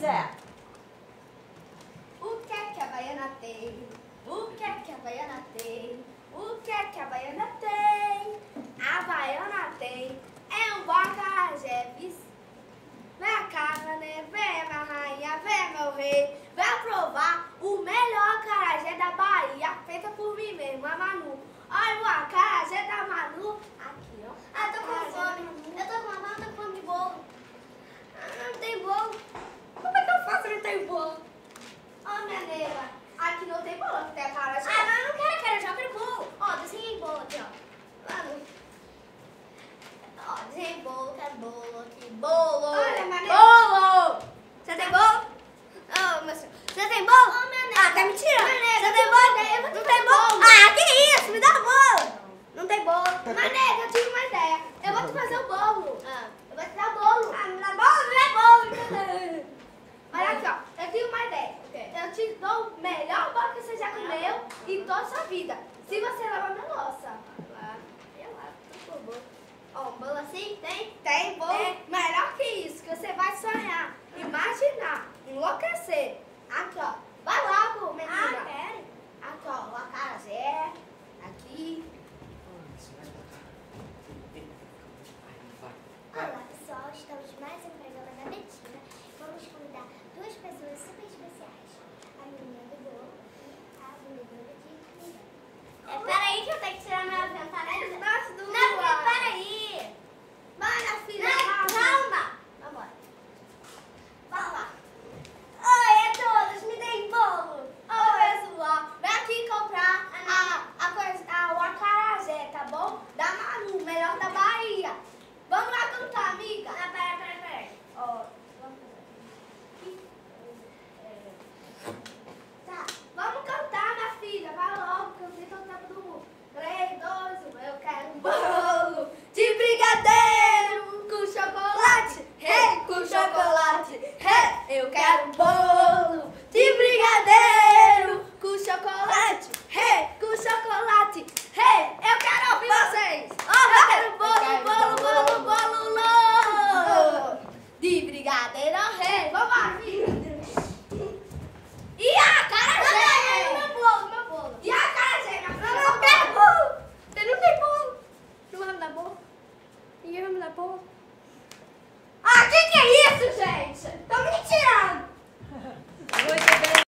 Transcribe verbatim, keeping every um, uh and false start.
é. O que é que a baiana tem? O que é que a baiana tem? O que é que a baiana tem? A baiana tem é um bom acarajé, vem cá, mané, vem minha rainha, vem meu rei, vem provar o melhor acarajé da Bahia, feita por mim mesmo, a Manu. Olha o acarajé da Manu, aqui ó. Ah, tô com fome, eu tô com uma tô com fome de bolo. Ah, não tem bolo. Como é que eu faço se não tem bolo? Ó, oh, minha nega, aqui não tem bolo, aqui tem acarajé. Ah, mas eu não quero acarajé, eu quero bolo. Ó, desenhei bolo aqui, ó. Mano. Ó, desenhei bolo, quero bolo aqui, bolo. Olha, mané. Bolo! Você tem bolo? Ô, meu senhor. Você tem bolo? Ô, minha nega. Ah, tá me tirando. Minha nega, Você tem eu bolo? tenho- eu vou te Não dar tem bolo? bolo. Ah, que isso? Me dá bolo. Não tem bolo. Mas nega, eu tive uma ideia. Eu vou te fazer o bolo. Ah. Eu vou te dar bolo. Ah, me dá bolo? Não é bolo. Olha aqui, ó. Eu tive uma ideia. O quê? Eu te dou o melhor bolo que você já comeu em toda a sua vida. Se você lavar minha louça. Lá. Eu lá, por favor. Ó, um bolo assim? Tem? Tem bolo. Tem.